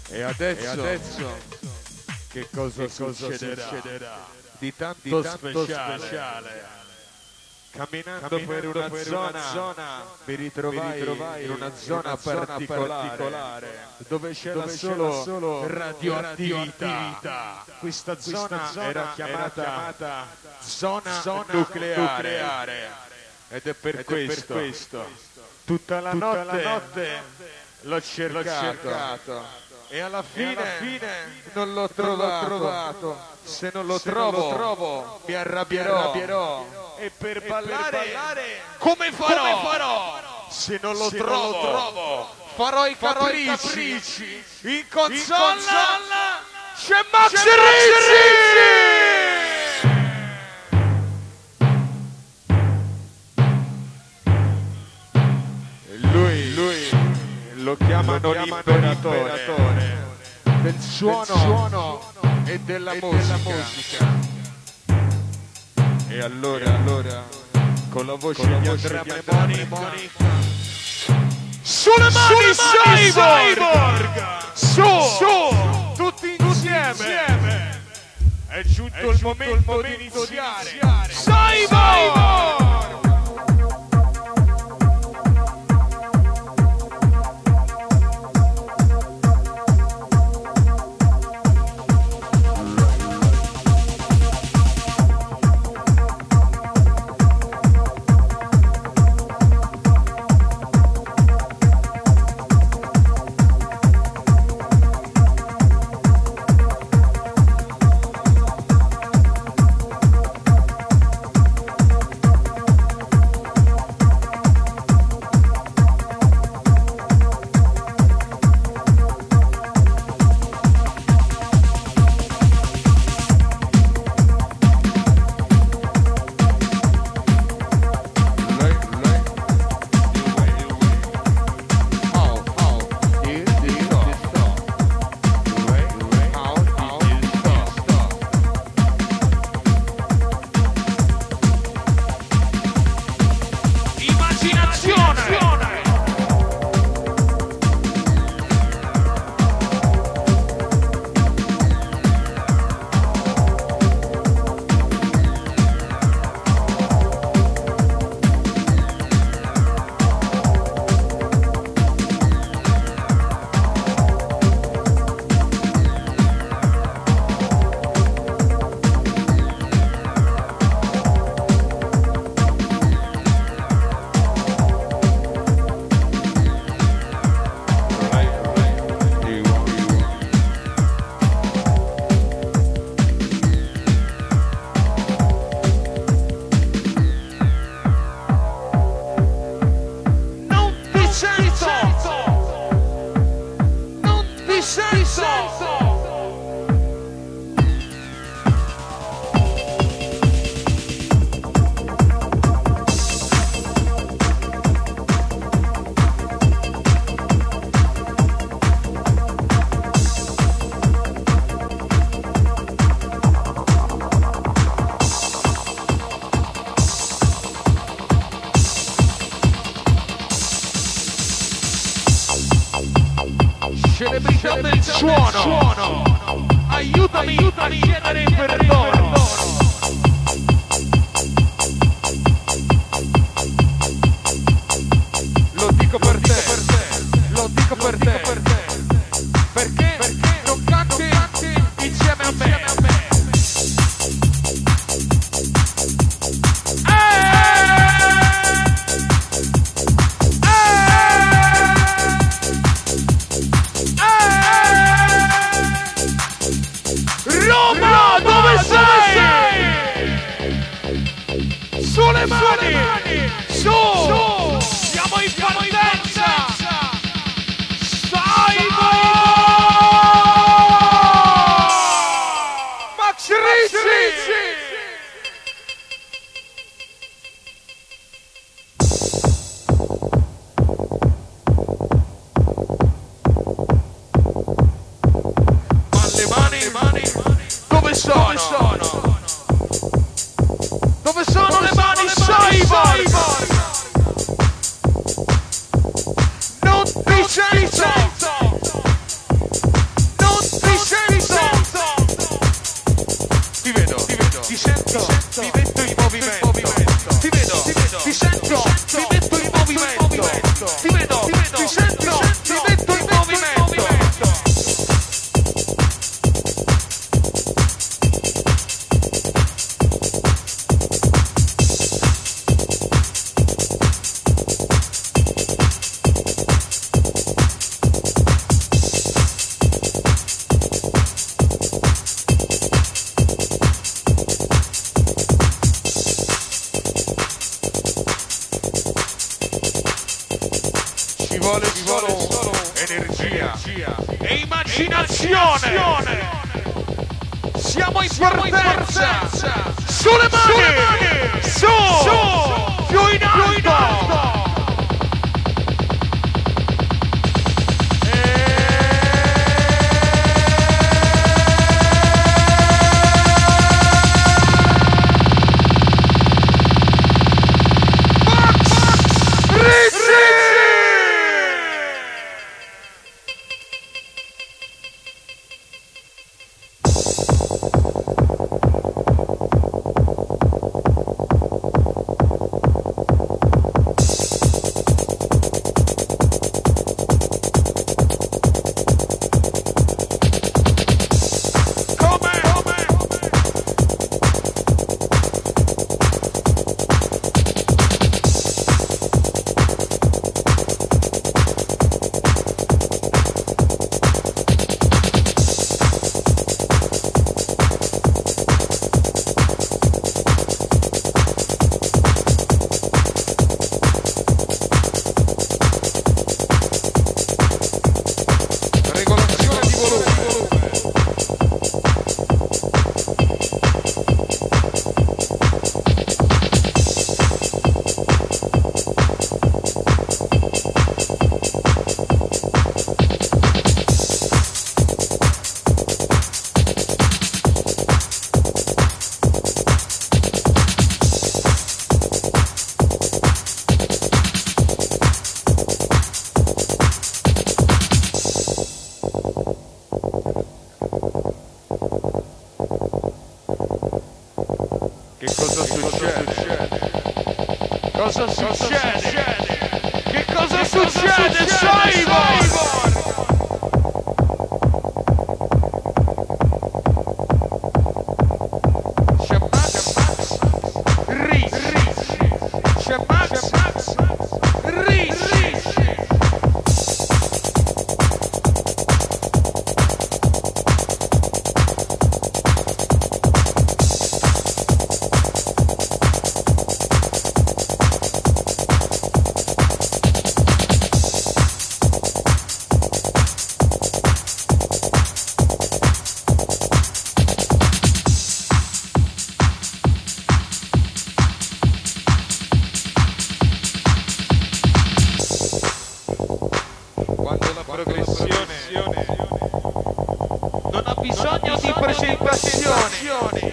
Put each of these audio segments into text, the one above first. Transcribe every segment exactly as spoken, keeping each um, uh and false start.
E adesso, e adesso che cosa, che cosa succederà? succederà? Di tanto, Di tanto speciale. speciale. Camminando, Camminando per una, per zona, una zona, mi ritrovai, mi ritrovai in una in zona, una zona particolare, particolare, dove c'era dove solo, c'era solo radioattività. radioattività. Questa zona, Questa zona era chiamata, era chiamata zona, zona nucleare. nucleare. Ed è per, Ed è questo, per questo tutta la tutta notte, la notte l'ho cercato, l'ho cercato e alla fine, e alla fine non l'ho non trovato. l'ho trovato. Se non lo Se trovo, non lo trovo, mi arrabbierò, mi arrabbierò. e per E per ballare, ballare, come farò? come farò? Se non lo Se trovo, non lo trovo, farò i farò i capricci. capricci. In console, In console c'è Max c'è Rizzi! E lui, lui lo chiamano, lo chiamano l'imperatore, l'imperatore del suono, del suono e della e musica. della musica. E allora, E allora, con la voce con la di voce Andrea di Andrea Mnemonica, Mnemonica, sulle mani, mani, cyborg! cyborg! Su, Su! tutti insieme! insieme. È giunto, È il, giunto momento il momento di di iniziare! iniziare. Cyborg! Celebrità del suono, suono. Aiutami, aiutami a chiedere il perdono. Lo dico per te, lo dico per te, perché non canti insieme a me. Roma, dove sei? Sulle mani, su, siamo in partenza. Cyborg! mi metto in movimento, ti vedo, ti sento, mi metto in movimento, ti vedo, ti sento, mi metto in movimento. Ci vuole solo energia e immaginazione. Siamo in partenza. Sulle mani, su, più in alto. Cosa succede? Che cosa succede, Simon? C'è Max, Ricci. C'è Max, Ricci. Quando la progressione non ha bisogno di presentazioni,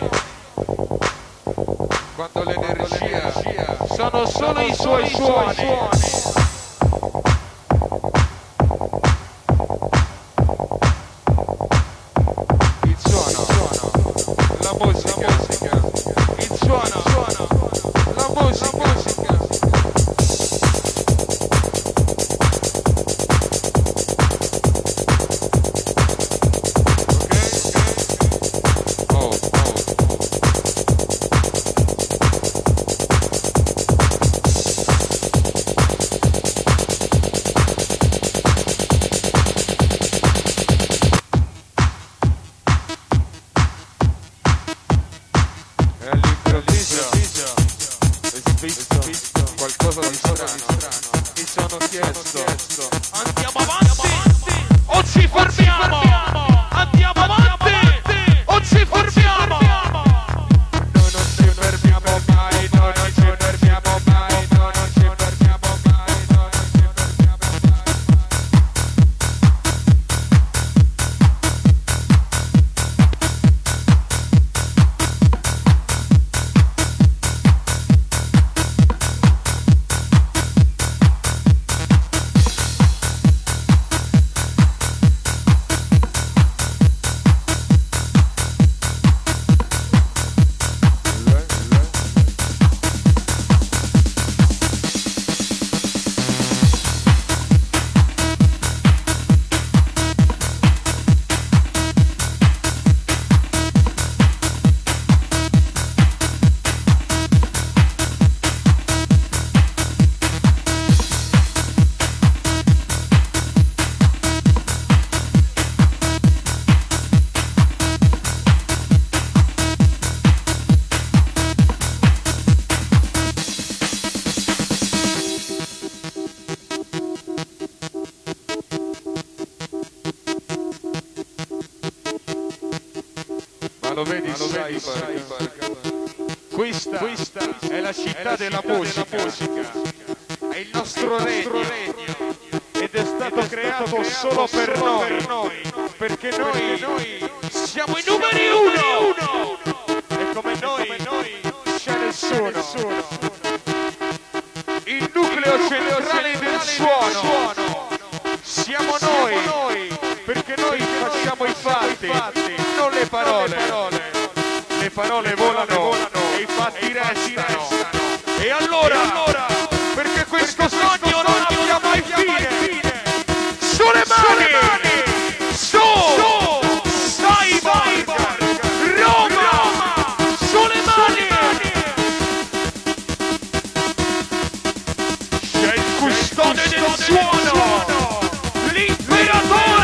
quando l'energia sono solo i suoi suoni. Il suono, la musica, il suono, la musica. All'improvviso lo vedi, lo vedi, questa, questa è la città è della, della musica. musica, è il nostro, è il nostro regno, regno, ed è stato, ed è creato, stato creato solo per noi, per noi perché, perché noi, noi siamo i numeri uno, uno. E come noi, come noi c'è nessuno. nessuno. Il nucleo centrale del suono siamo noi, noi, perché noi facciamo i fatti, non le parole. Le parole volano e i fatti restano. E allora, perché questo sogno non abbia mai fine, sulle mani, su, sai vai, Roma, sulle mani. C'è il custode del suono, l'imperatore.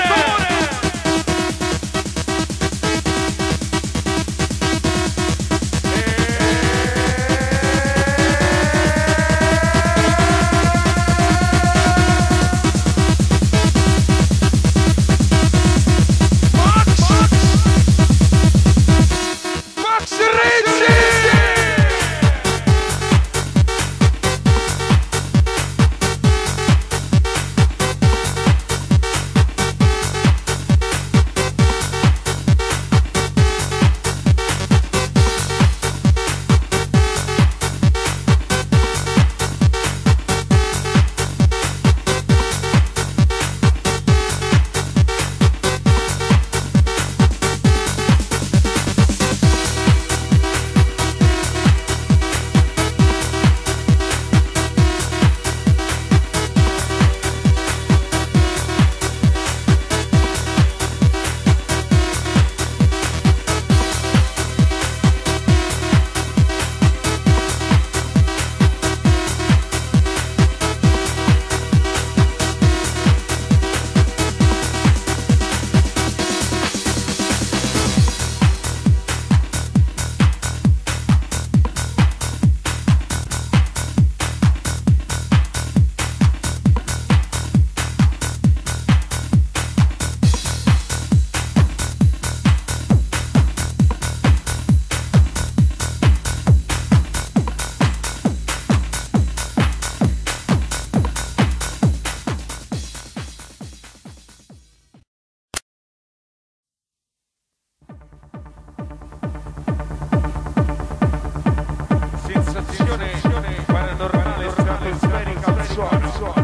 Paranormale, stratosferica al suono.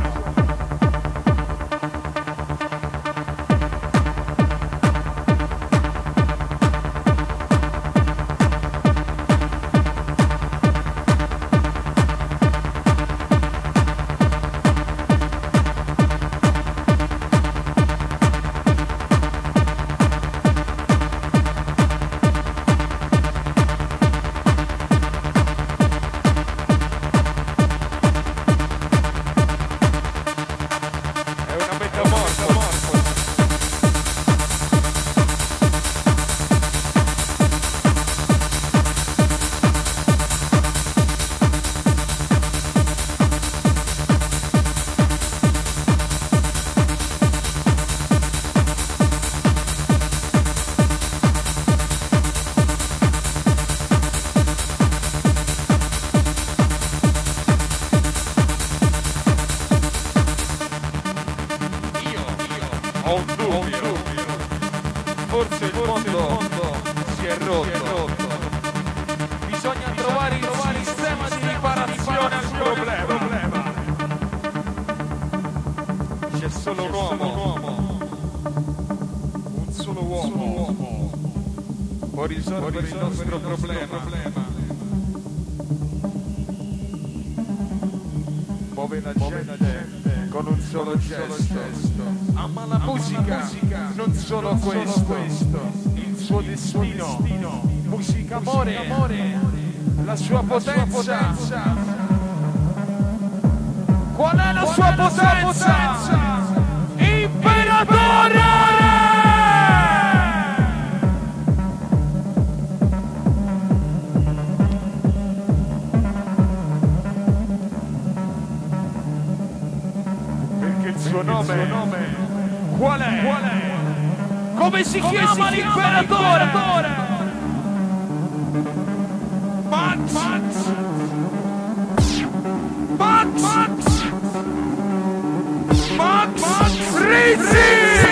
Ho un dubbio, forse il mondo si è rotto, bisogna trovare il sistema di riparazione al problema. C'è solo un uomo, un solo uomo può risolvere il nostro problema. Muove la gente con un solo gesto, ama la musica, non solo questo, il suo destino, musica amore, la sua potenza. Qual è la sua potenza? Imperatore! Il suo nome, nome qual è? Qual è? Come si Come chiama l'imperatore? Max, Max, Max, Max, Max, Max, Rizzi!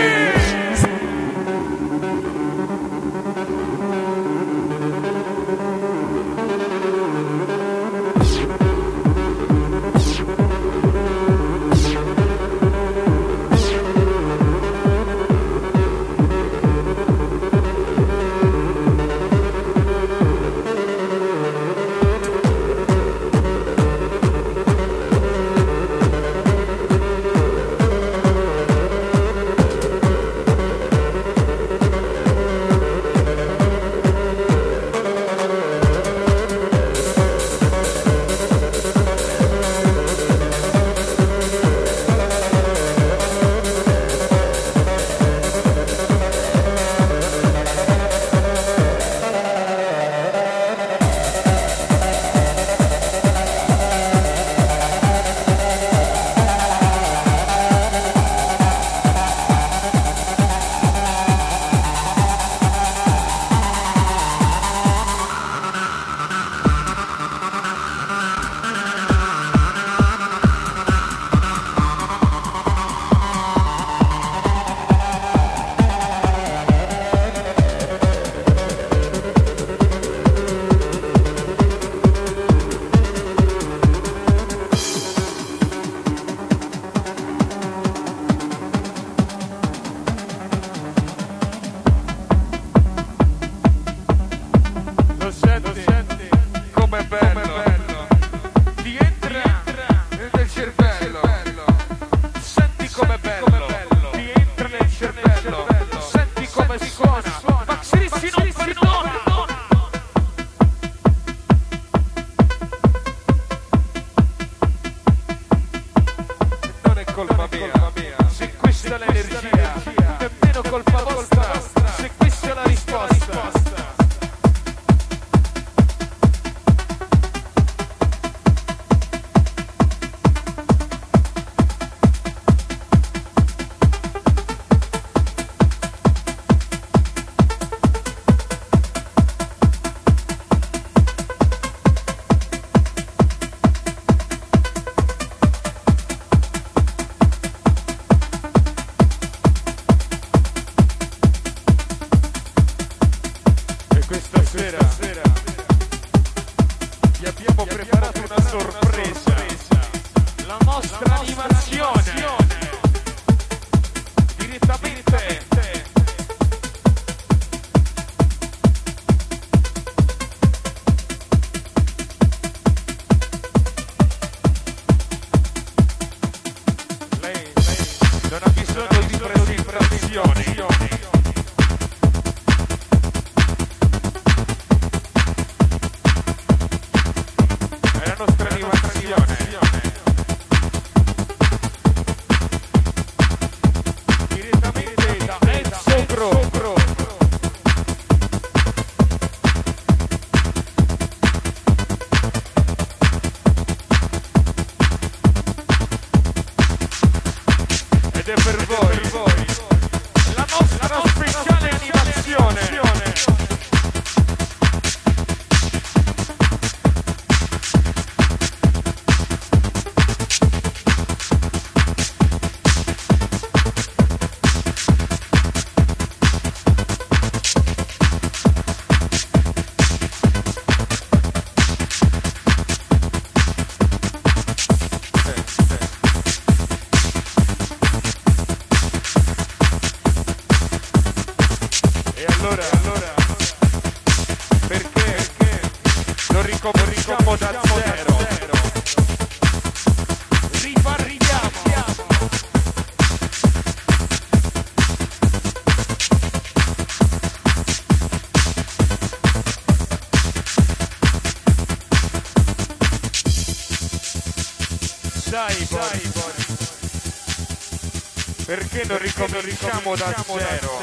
Perché non ricominciamo da zero?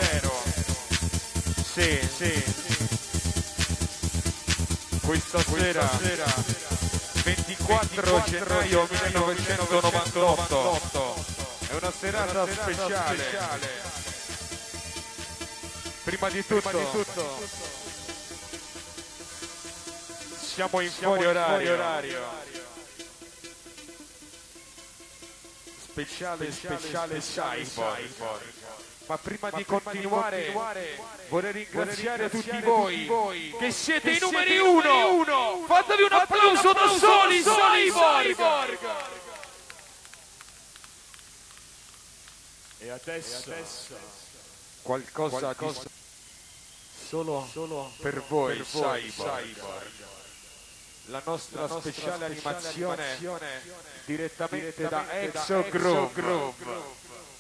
Sì, sì. Questa sera, ventiquattro gennaio millenovecentonovantotto, è una serata speciale. Prima di tutto, Siamo in fuori orario. Speciale, speciale, cyborg. Ma prima di continuare vorrei ringraziare tutti voi che siete i numeri uno. Fatevi un applauso da soli, cyborg. E adesso qualcosa solo per voi, cyborg. La nostra speciale animazione direttamente da Exo Groove.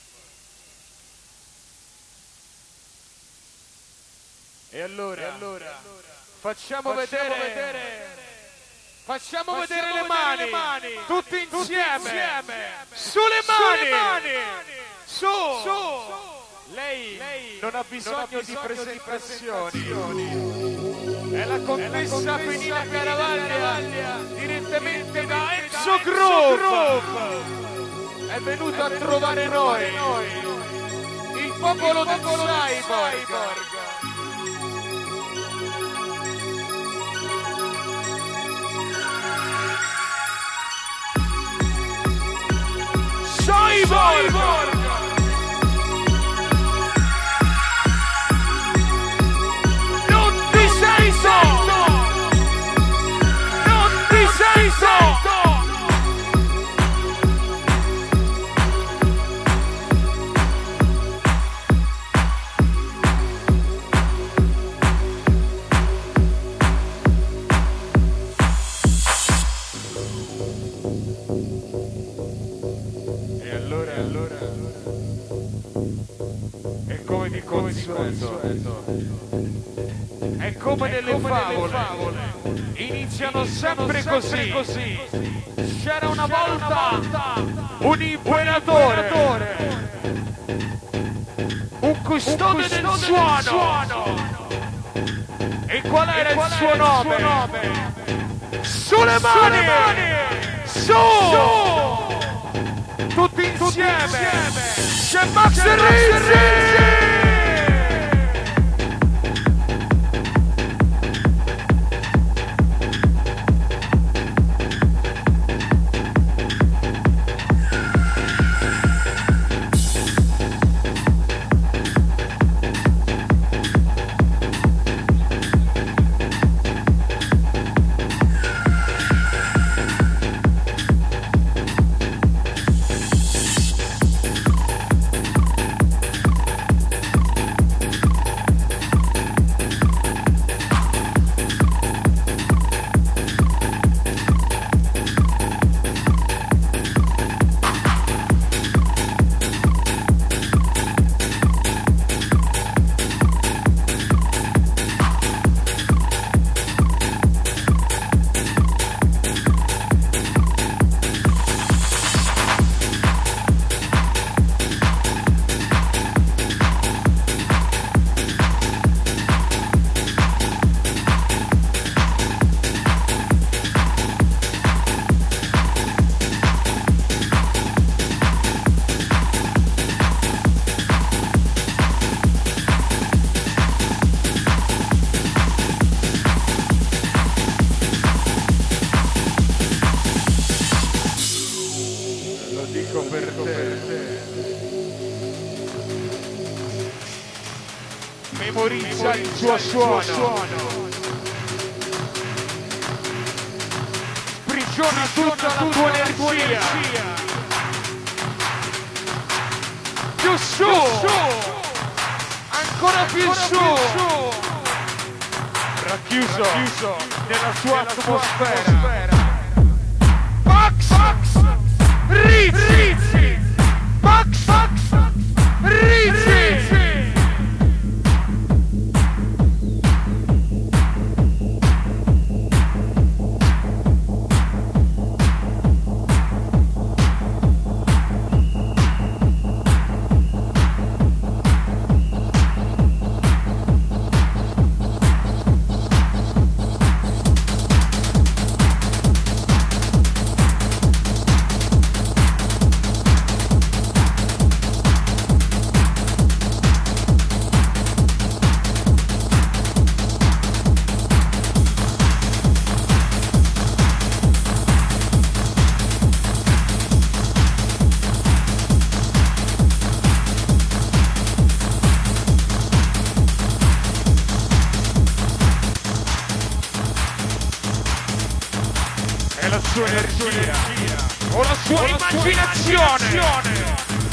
E allora, e allora facciamo, facciamo vedere, vedere facciamo, facciamo vedere, vedere le mani, le mani tutti insieme, tutti insieme. Sulle mani, mani. Su. Su lei, lei non ha bisogno, non ha bisogno di presentazioni, di presentazioni. È la contessa Penina Caravaglia direttamente da Exo Groove, è venuta a trovare noi, il popolo del cyborg. Cyborg! Non ti sento! Non ti sento! Consueto. È come nelle favole, iniziano sempre così. C'era una volta un imperatore, un custode del suono. E qual era il suo nome? Sulle mani! Su! Tutti insieme! C'è Max Rizzi! Memorizza il tuo suono, sprigiona tutta la tua energia, più su, ancora più su, racchiuso nella sua atmosfera. Max Rizzi, Max Rizzi. sua energia o la sua immaginazione.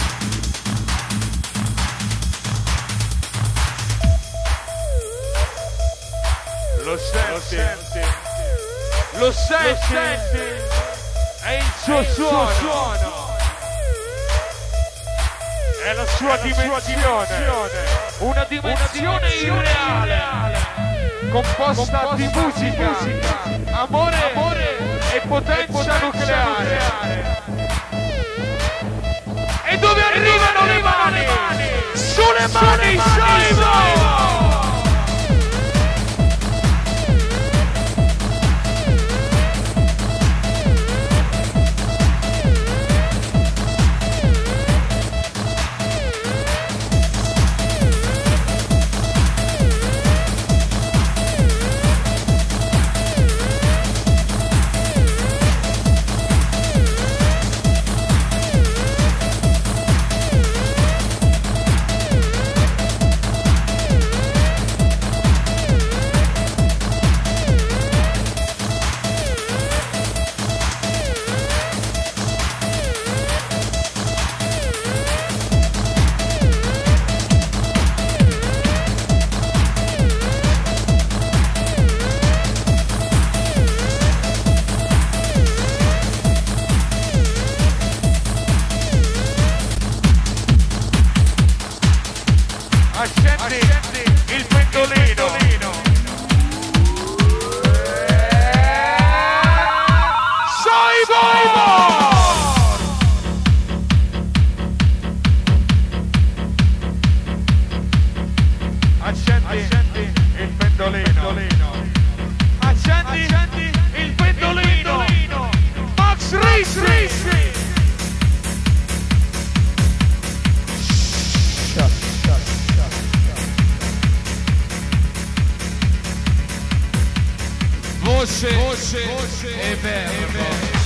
Lo senti, lo senti, è il suo suono, è la sua dimensione, una dimensione irreale, composta di musica, amore e potenza nucleare. E dove arrivano le mani? Sulle mani, Simon! Il pendolino, accendi il pendolino, accendi il pendolino, Max Rizzi. Voce, voce, voce e verbo.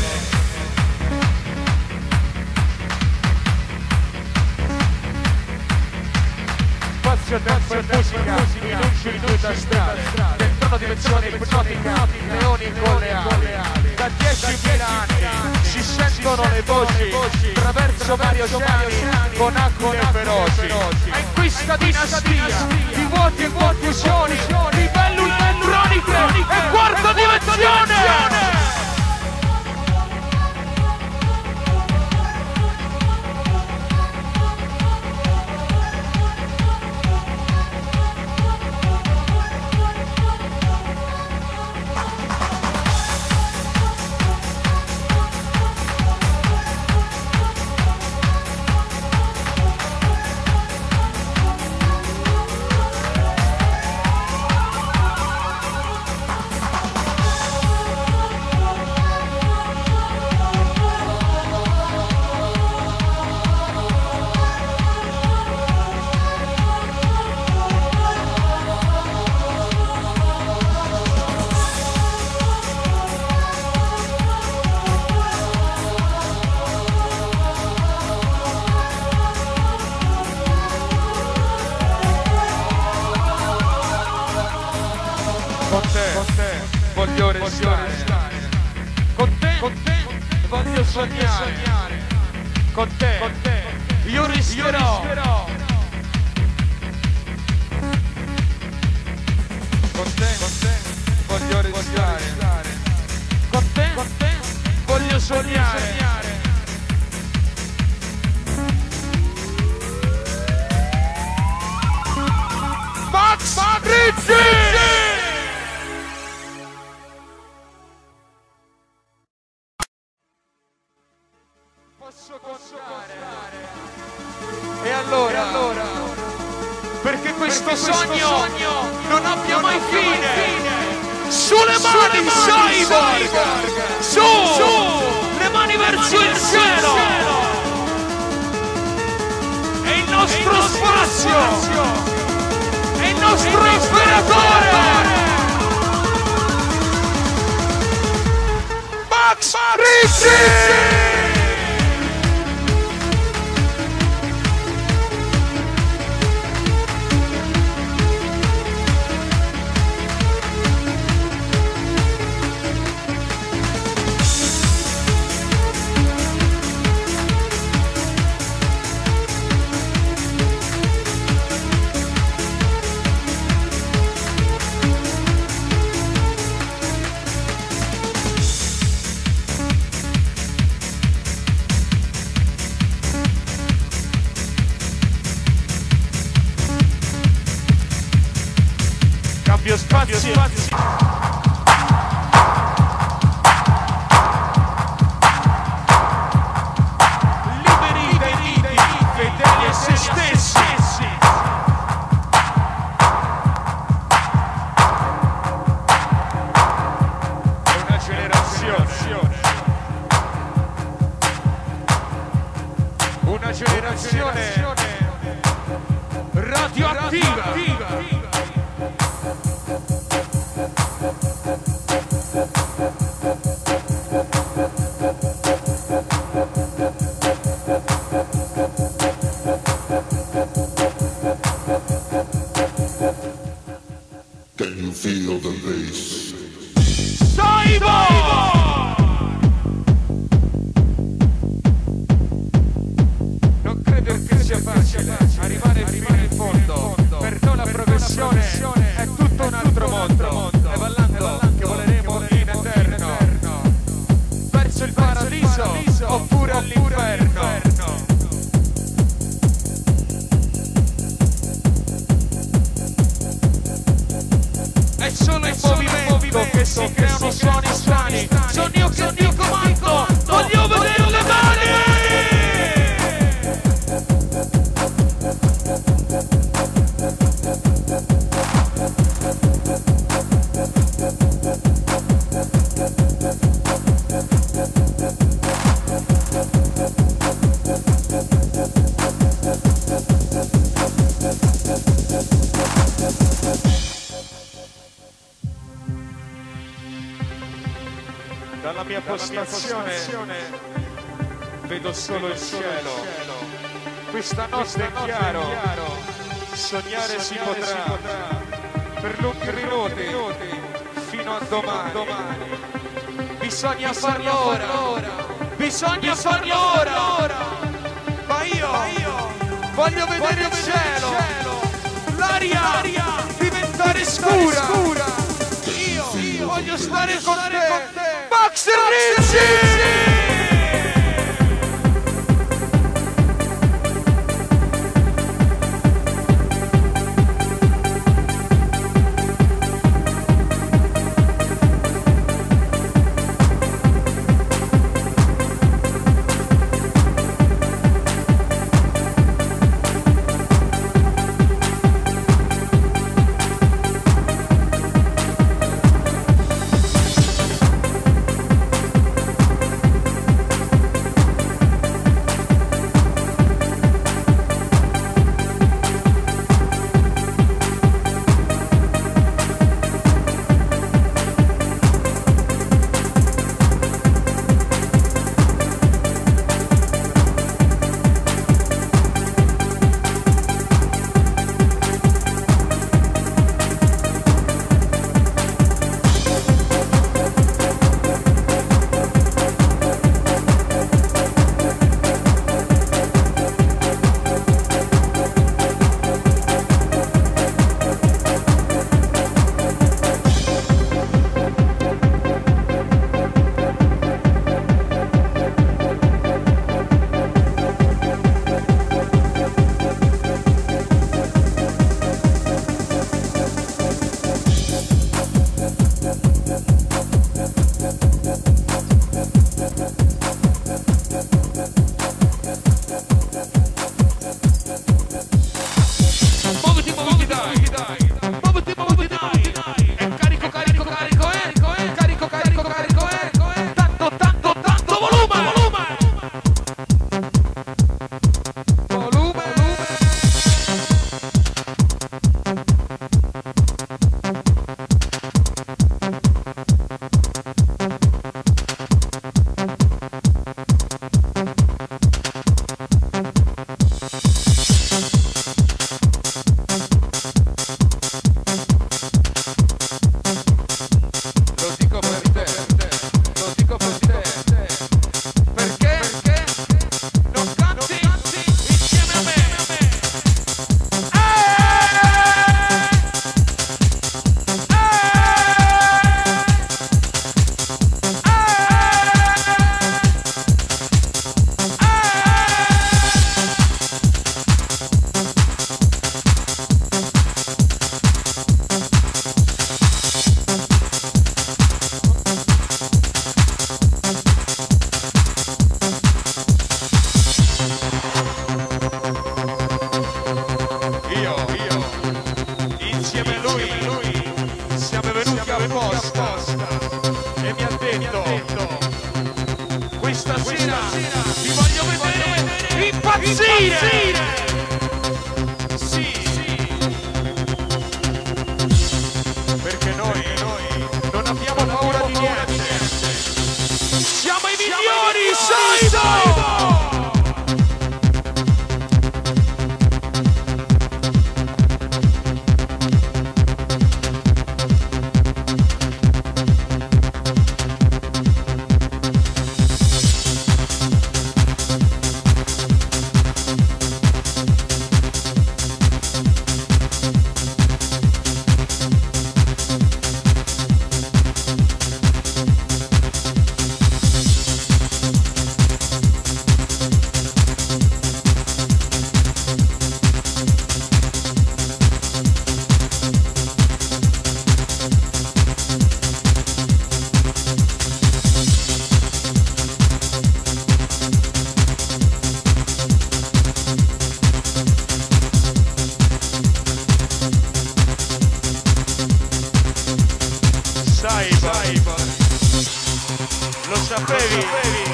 Spazio, tempo e musica in un circuito astrale, dentro una dimensione ipnotica, leoni con le ali. Da diecimila anni si sentono le voci attraverso vari oceani con aquile feroci. E in questa dinastia di vuoti e confusioni, livello elettronico e quarta dimensione. Con te, con te voglio restare, con te, con te voglio sognare, con te, con te io resterò, con te, con te voglio restare, con te, con te voglio sognare. Max Rizzi! Posso contare. E allora, e allora perché questo, perché sogno, questo sogno non abbia mai fine. fine. Sulle mani, Cyborg! Su, su! Le mani verso il cielo! È il nostro spazio! È il nostro imperatore! Max Rizzi! Cambio spazio. Liberi dai miti, fedeli a se stessi. È una generazione. Una generazione radioattiva. Can you feel the bass? Non credo che sia facile arrivare fino in fondo. Per noi la progressione è tutto un altro mondo. E ballando che voleremo in eterno, verso il paradiso oppure all'inferno. È solo il movimento che si creano suoni strani. Sono io che ti comando, voglio vedere le mani! Dalla mia postazione vedo solo il cielo. Questa notte è chiaro, sognare si potrà per lunghi minuti fino a domani. Bisogna farlo ora, bisogna farlo ora. Ma io voglio vedere il cielo, l'aria diventare scura. Io voglio stare con te. Max Rizzi! insieme a lui, siamo venuti apposta e mi ha detto questa sera ti voglio vedere impazzire. Sì, perché noi non abbiamo paura di niente. Siamo i migliori, Saido! Lo sapevi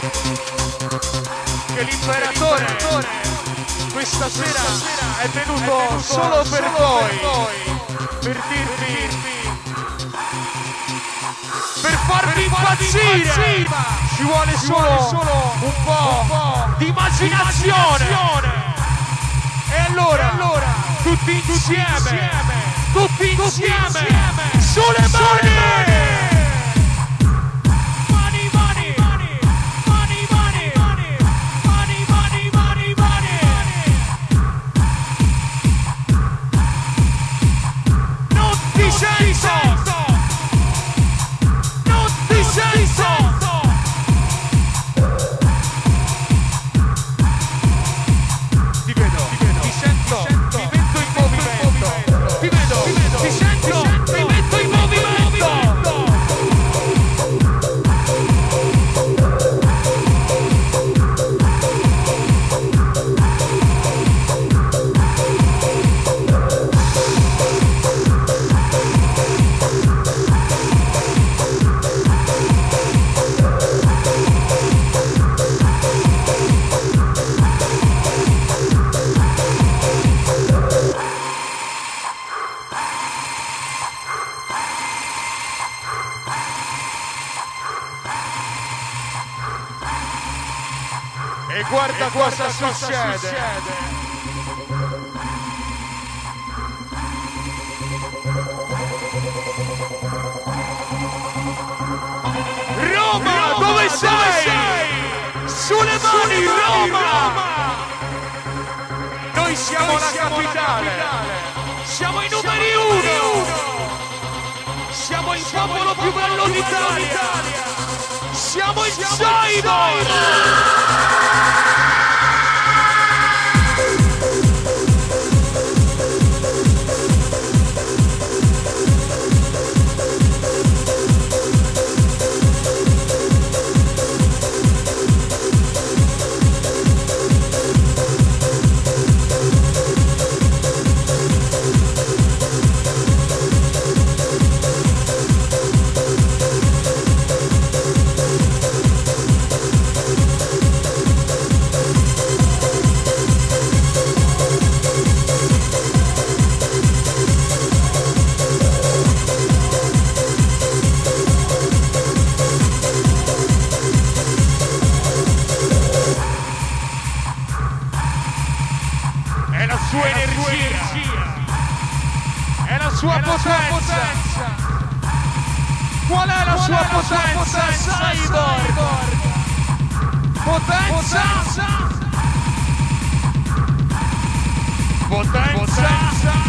che l'imperatore questa sera è venuto solo per voi, per dirvi, per farvi impazzire. Ci vuole solo un po' di immaginazione. E allora tutti insieme, tutti insieme, sulle mani! E guarda e cosa, cosa succede. succede. Roma, Roma dove, dove sei? sei? Sulle mani, Sulle Roma! Roma! Noi siamo, Noi la, siamo capitale. la capitale. Siamo i numeri siamo uno. uno. Siamo il siamo popolo il più bello d'Italia. Siamo il Saido! Sua energia, è la sua è potenza. La sua potenza. Qual è la Qual sua è potenza, Cyborg? Potenza, potenza, potenza.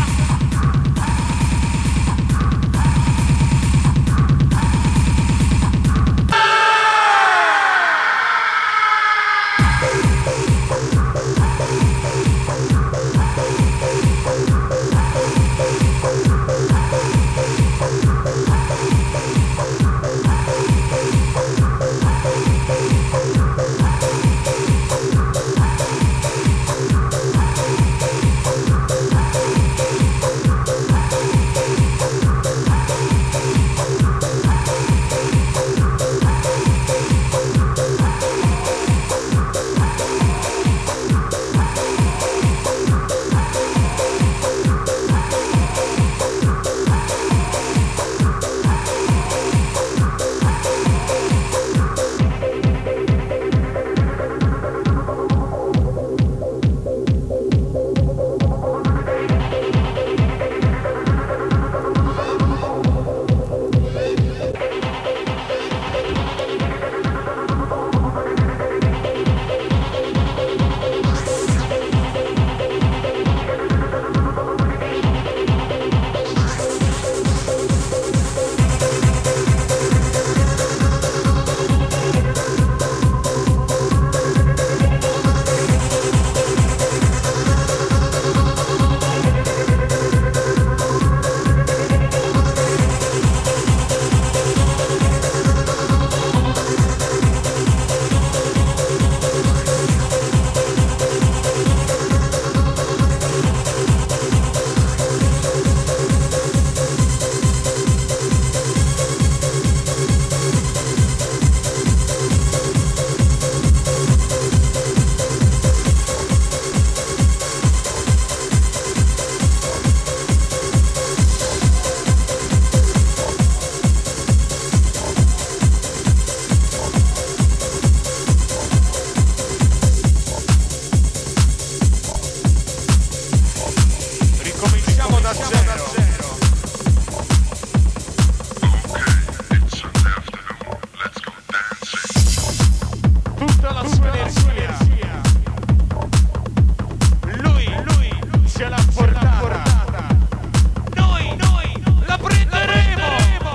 da zero. Tutta la sua energia, lui, lui ce l'ha portata, noi, noi la prenderemo.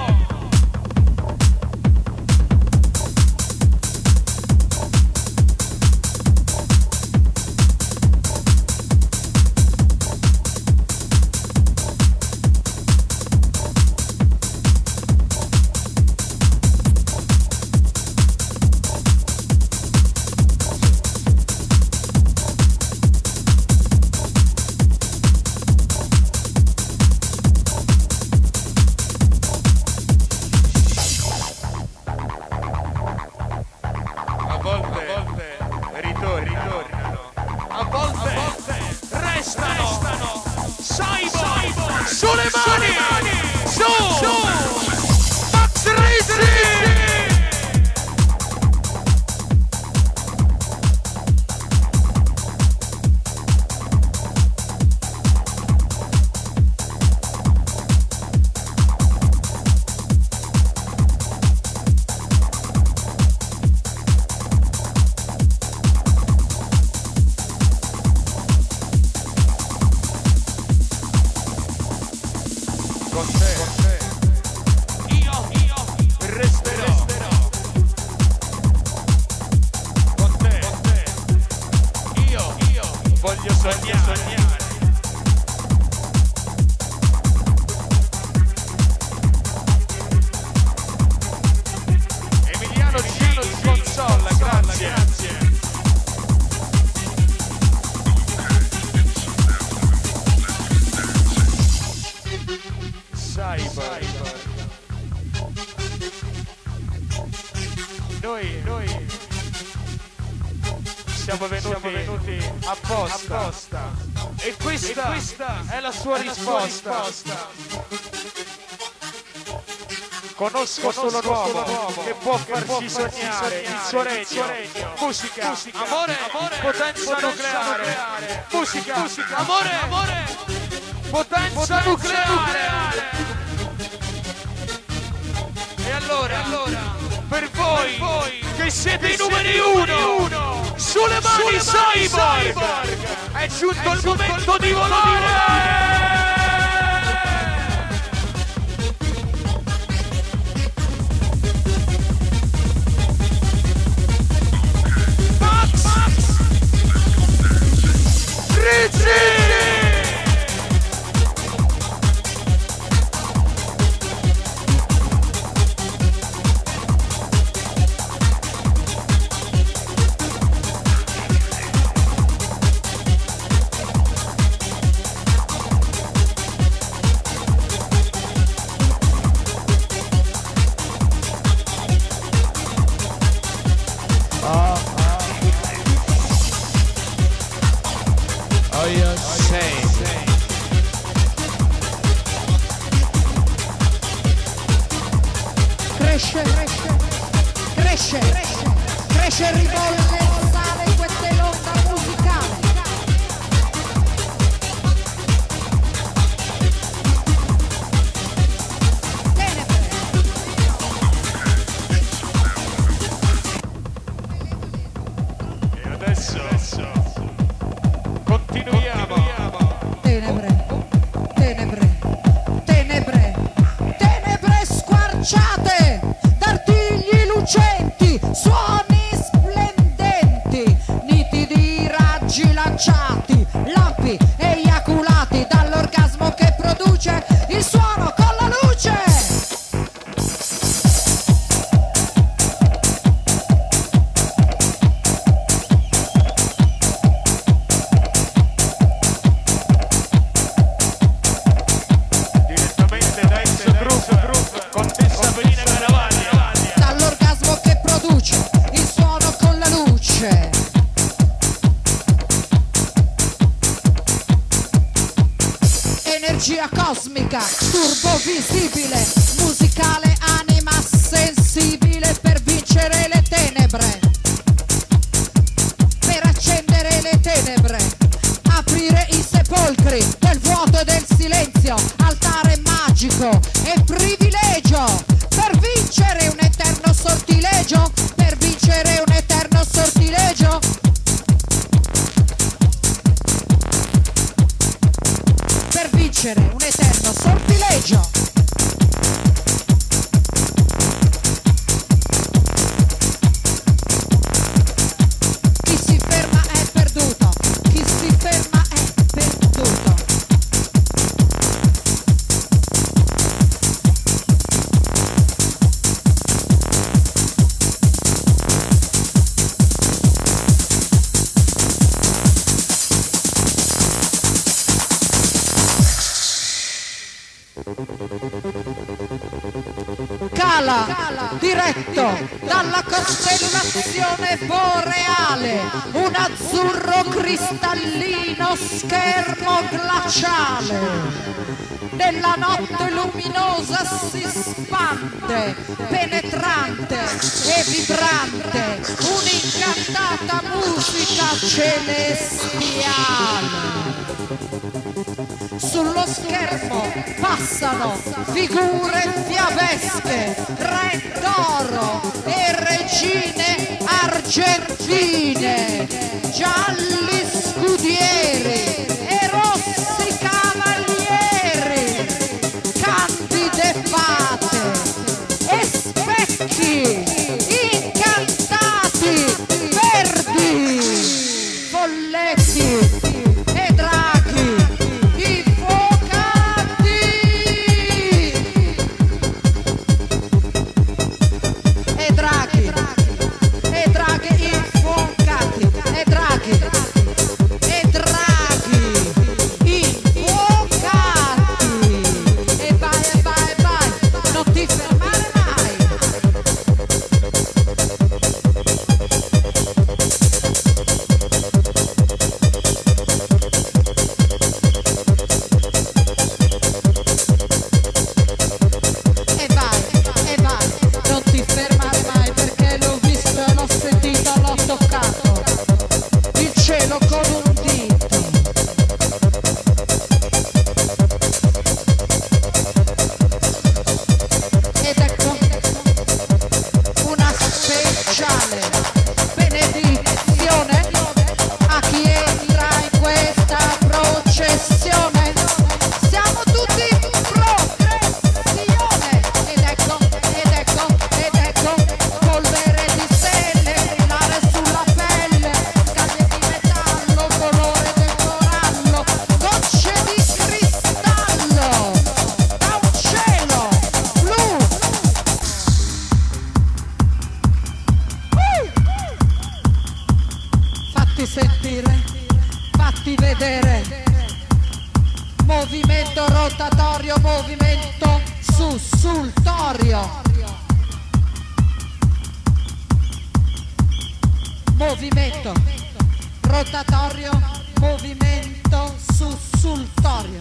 Noi, noi siamo venuti, siamo venuti apposta, apposta. E, questa e questa è la sua, è risposta. La sua risposta. Conosco, Conosco solo l'uomo che, che può farci sognare, sognare il suo regno, il suo regno. Musica, musica, amore, amore, potenza, potenza nucleare. nucleare, musica, musica, amore, amore, potenza, potenza nucleare. nucleare. E allora, allora, per voi, per voi che siete i numeri uno, uno, sulle mani Cyborg, Cyborg, è giunto il momento di volare! Cresce, cresce, cresce, cresce, cresce il rivolto nel sale in questa l'onda musicale. Tenebre. E adesso, adesso continuiamo. Tenebre, tenebre, tenebre, tenebre squarciate, d'artigli lucenti, suoni splendenti, nitidi raggi lanciati, lampi eiaculati dall'orgasmo che produce il suono con la luce. Dall'orgasmo che produce il suono con la luce. Energia cosmica, turbo visibile, musicale, anima sensibile per vincere le tenebre, per accendere le tenebre, aprire i sepolcri del vuoto e del silenzio. sfizio, altare magico e privilegio per vincere un eterno sortilegio, per vincere un eterno sortilegio. Per vincere un eterno sortilegio. Chi si ferma è perduto, chi si ferma è perduto. Cala, diretto dalla costellazione boreale, un azzurro cristallino schermo glaciale. Nella notte luminosa si spande, penetrante e vibrante, un'incantata musica celestiale. Sullo schermo passano figure fiabesche, re d'oro e regine argentine, gialli scudieri e rossi cavalieri, candide fate e specchi incantati, verdi, folletti e draghi. Sentire, fatti vedere, movimento rotatorio, movimento sussultorio, movimento rotatorio, movimento sussultorio.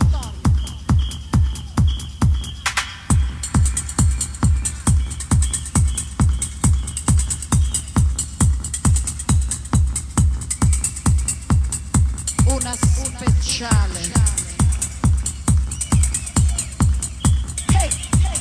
Una speciale. Hey, hey.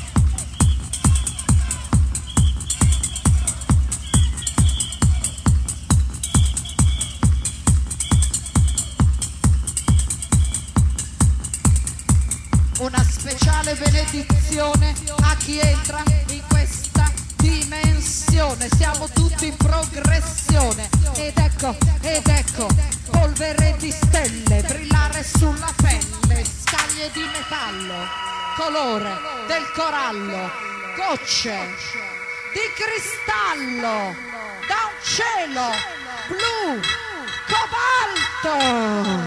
Una speciale benedizione a chi entra in questa dimensione. Siamo tutti in progressione. Ed ecco, ed ecco, polvere di stelle brillare sulla pelle, scaglie di metallo, colore del corallo, gocce di cristallo da un cielo blu cobalto.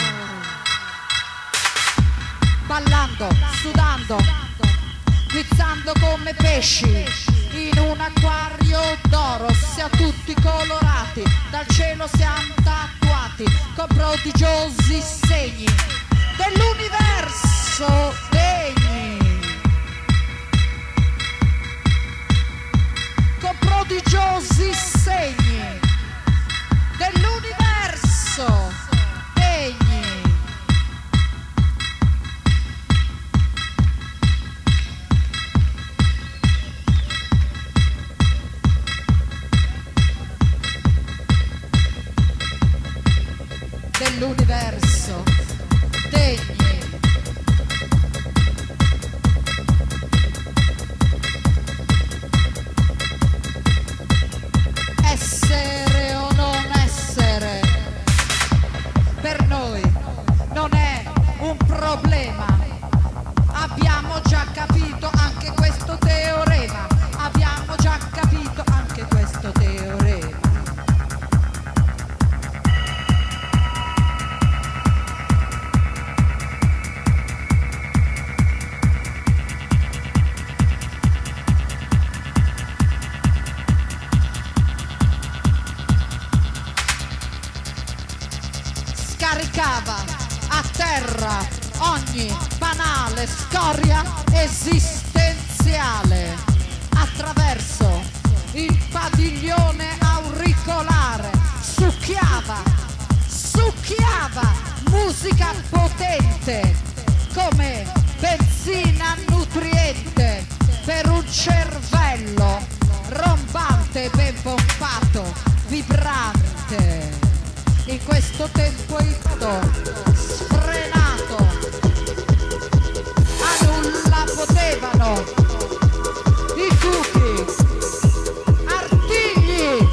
Ballando, sudando, guizzando come pesci in un acquario d'oro, siamo tutti colorati, dal cielo siamo tatuati con prodigiosi segni dell'universo degni, con prodigiosi segni dell'universo degni. capito anche questo teorema, abbiamo già capito anche questo teorema. Scaricava a terra ogni banale scoria esistenziale attraverso il padiglione auricolare, succhiava, succhiava musica potente come benzina nutriente per un cervello rombante, ben pompato, vibrante. In questo tempo itto, sfrenato, a nulla potevano i cucchi, artigli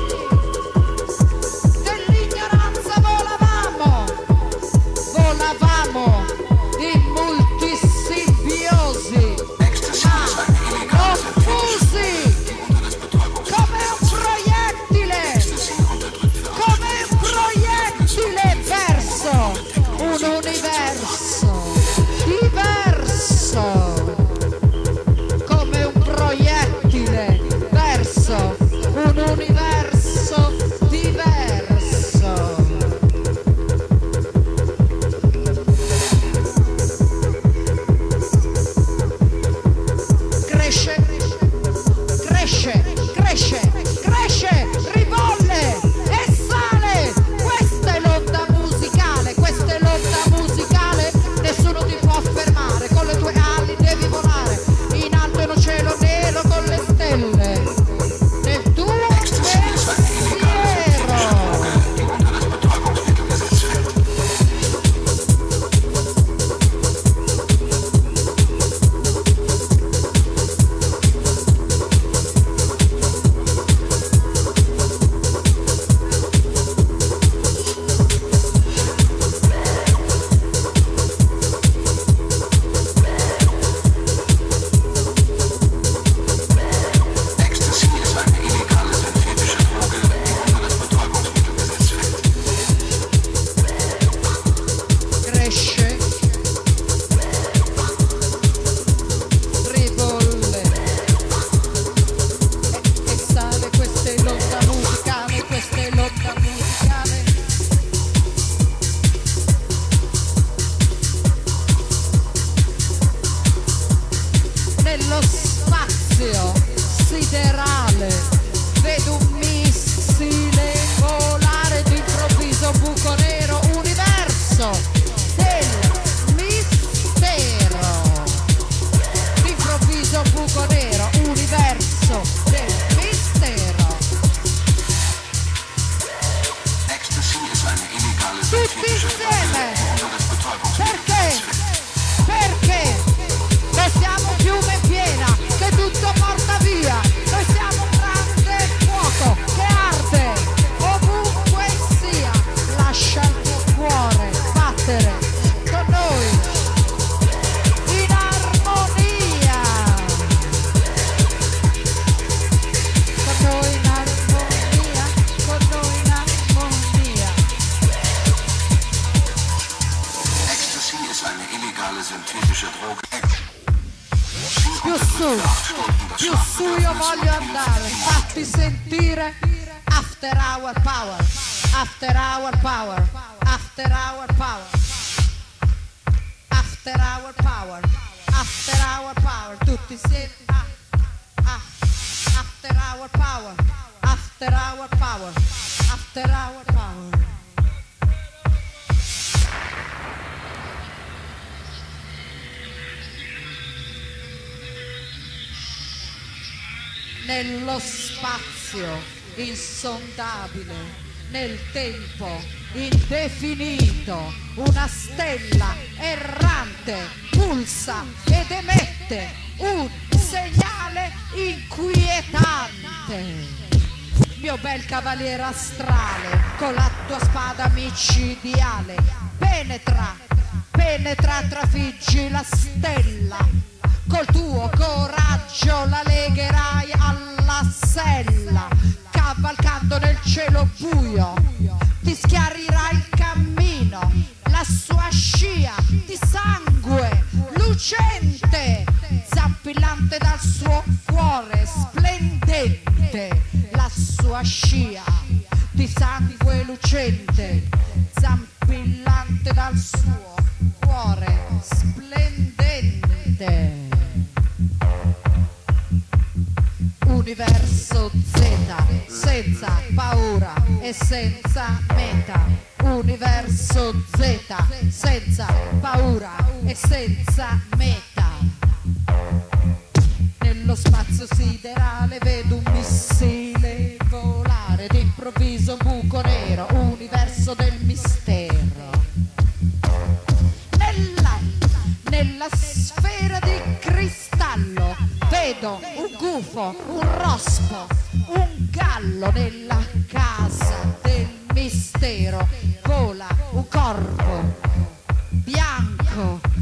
dell'ignoranza, volavamo, volavamo in multisimbiosi, ma confusi come un proiettile, come un proiettile verso un universo diverso, come un proiettile verso un universo diverso. Cresce, cresce, cresce, cresce, ribolle e sale. Questa è l'onda musicale, questa è l'onda musicale, nessuno ti può fermare, con le tue ali devi volare, in alto in un cielo nero con le stelle, nel tuo pensiero. Cresce, ribolle e, e sale, questa è l'onda musicale, questa è l'onda musicale. Nello spazio siderale vedo un missile volare, d'improvviso buco nero, universo del mistero, d'improvviso buco nero, universo del mistero. Tutti insieme, perché? Perché? Noi siamo fiume piena che tutto porta via, noi siamo un grande fuoco che arde ovunque sia, lascia il tuo cuore battere con noi in armonia, con noi in armonia, con noi in armonia. Ecstasy ist eine illegale synthetische Droge. Più su, più su io voglio andare, fatti sentire after hour power, after hour power, after hour power, after hour power, after hour power, tutti insieme, ah, ah, after hour power, after hour power, after hour power. Nello spazio insondabile, nel tempo indefinito, una stella errante pulsa ed emette un segnale inquietante. Mio bel cavaliere astrale, con la tua spada micidiale, penetra, penetra, trafiggi la stella, con col tuo coraggio la legherai alla sella, cavalcando nel cielo buio ti schiarirà il cammino, la sua scia di sangue lucente, zampillante dal suo cuore splendente, la sua scia di sangue lucente, zampillante dal suo cuore splendente. Universo Z, senza paura e senza meta. Universo Z, senza paura e senza meta. Nello spazio siderale vedo un missile volare, d'improvviso un buco nero, universo del mistero. Nella, nella sfera di cristallo vedo un gufo, un rospo, un gallo. Nella casa del mistero vola un corpo bianco